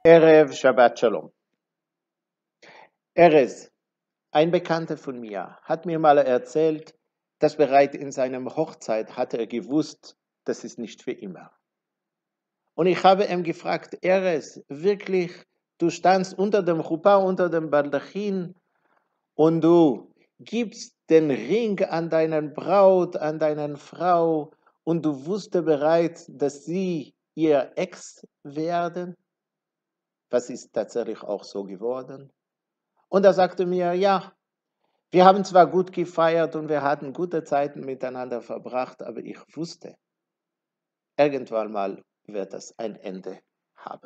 Erev Shabbat Shalom. Erez, ein Bekannter von mir, hat mir mal erzählt, dass bereits in seiner Hochzeit hatte er gewusst, das ist nicht für immer. Und ich habe ihn gefragt, Erez, wirklich, du standst unter dem Chuppah, unter dem Baldachin und du gibst den Ring an deinen Braut, an deine Frau und du wusstest bereits, dass sie ihr Ex werden? Was ist tatsächlich auch so geworden? Und er sagte mir, ja, wir haben zwar gut gefeiert und wir hatten gute Zeiten miteinander verbracht, aber ich wusste, irgendwann mal wird es ein Ende haben.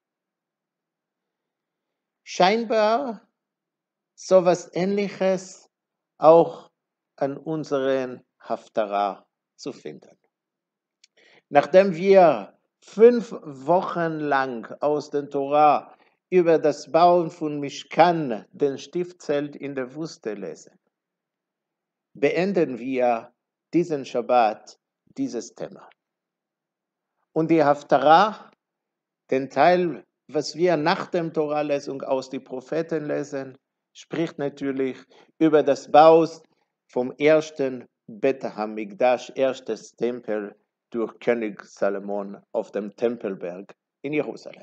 Scheinbar sowas Ähnliches auch an unseren Haftarah zu finden. Nachdem wir 5 Wochen lang aus der Torah über das Bauen von Mishkan, den Stiftzelt in der Wüste lesen, beenden wir diesen Schabbat, dieses Thema. Und die Haftarah, den Teil, was wir nach der Torah-Lesung aus den Propheten lesen, spricht natürlich über das Bau vom ersten Bet HaMikdash, erstes Tempel durch König Salomon auf dem Tempelberg in Jerusalem.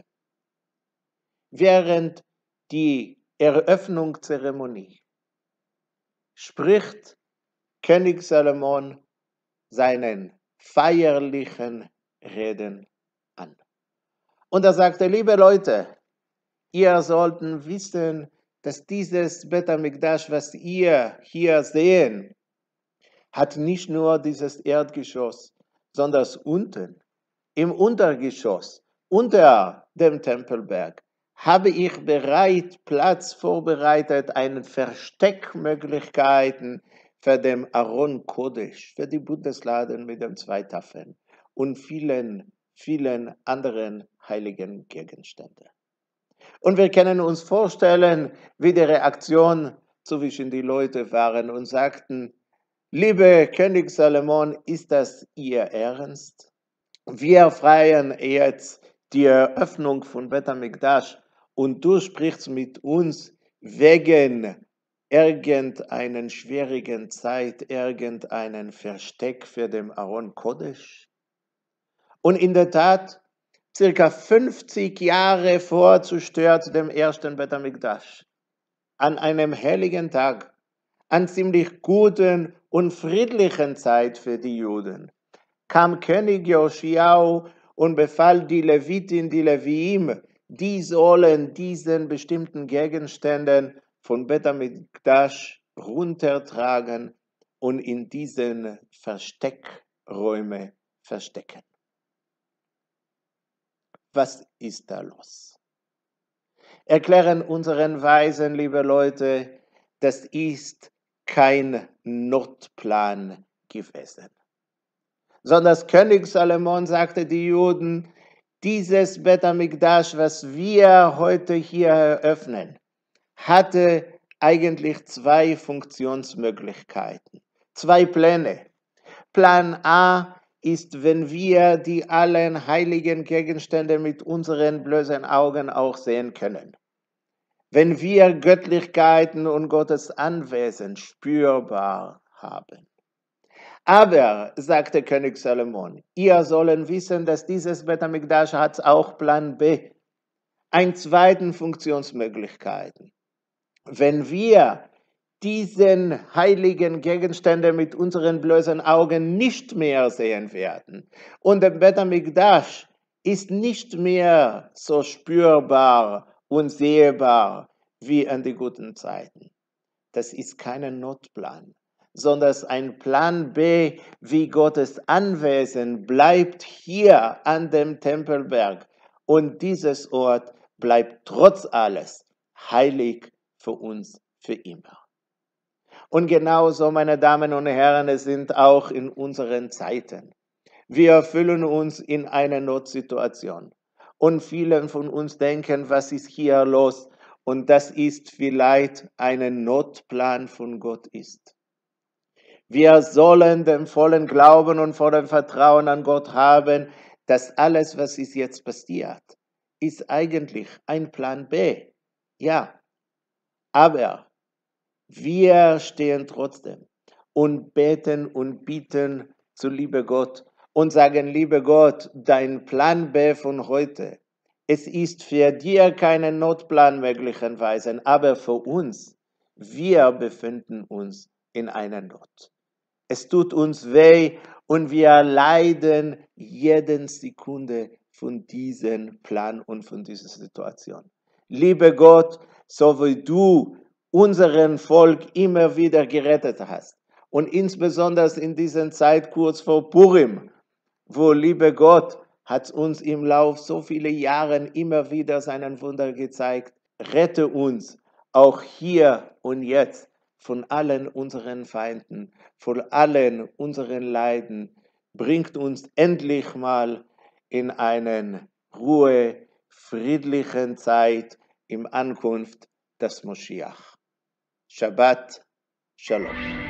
Während die Eröffnungszeremonie spricht König Salomon seinen feierlichen Reden an. Und er sagte, liebe Leute, ihr sollten wissen, dass dieses Bet HaMikdash, was ihr hier sehen, hat nicht nur dieses Erdgeschoss, sondern unten, im Untergeschoss, unter dem Tempelberg, habe ich bereits Platz vorbereitet, eine Versteckmöglichkeiten für den Aron Kodesh, für die Bundesladen mit den 2 Tafeln und vielen anderen heiligen Gegenständen. Und wir können uns vorstellen, wie die Reaktion zwischen die Leute waren und sagten, liebe König Salomon, ist das Ihr Ernst? Wir feiern jetzt die Eröffnung von Bet HaMikdash und du sprichst mit uns wegen irgendeiner schwierigen Zeit, irgendeinen Versteck für den Aron Kodesh? Und in der Tat, circa 50 Jahre vor zerstört dem ersten Bet HaMikdash, an einem heiligen Tag, an ziemlich guten und friedlichen Zeit für die Juden, kam König Joschiau und befahl die Leviten, die Leviim, die sollen diesen bestimmten Gegenständen von Bet HaMikdash runtertragen und in diesen Versteckräume verstecken. Was ist da los? Erklären unseren Weisen, liebe Leute, das ist kein Notplan gewesen. Sondern König Salomon sagte die Juden, dieses Bet HaMikdash, was wir heute hier eröffnen, hatte eigentlich 2 Funktionsmöglichkeiten, 2 Pläne. Plan A ist, wenn wir die allen heiligen Gegenstände mit unseren bloßen Augen auch sehen können. Wenn wir Göttlichkeiten und Gottes Anwesen spürbar haben. Aber, sagte König Salomon, ihr sollen wissen, dass dieses Bet HaMikdash hat auch Plan B, eine zweite Funktionsmöglichkeiten. Wenn wir diesen heiligen Gegenstände mit unseren bloßen Augen nicht mehr sehen werden und der Bet HaMikdash ist nicht mehr so spürbar und sehbar wie in die guten Zeiten. Das ist kein Notplan, sondern ein Plan B, wie Gottes Anwesen bleibt hier an dem Tempelberg und dieses Ort bleibt trotz alles heilig für uns für immer. Und genauso, meine Damen und Herren, es sind auch in unseren Zeiten. Wir fühlen uns in einer Notsituation. Und viele von uns denken, was ist hier los? Und das ist vielleicht ein Notplan von Gott ist. Wir sollen den vollen Glauben und vollen Vertrauen an Gott haben, dass alles, was ist jetzt passiert, ist eigentlich ein Plan B. Ja, aber wir stehen trotzdem und beten und bieten zu liebe Gott und sagen, liebe Gott, dein Plan B von heute, es ist für dir kein Notplan möglicherweise, aber für uns, wir befinden uns in einer Not. Es tut uns weh und wir leiden jede Sekunde von diesem Plan und von dieser Situation. Liebe Gott, so wie du unseren Volk immer wieder gerettet hast und insbesondere in dieser Zeit kurz vor Purim, wo, liebe Gott, hat uns im Lauf so viele Jahre immer wieder seinen Wunder gezeigt. Rette uns auch hier und jetzt von allen unseren Feinden, von allen unseren Leiden. Bringt uns endlich mal in eine Ruhe, friedlichen Zeit im Ankunft des Moschiach. Shabbat Shalom.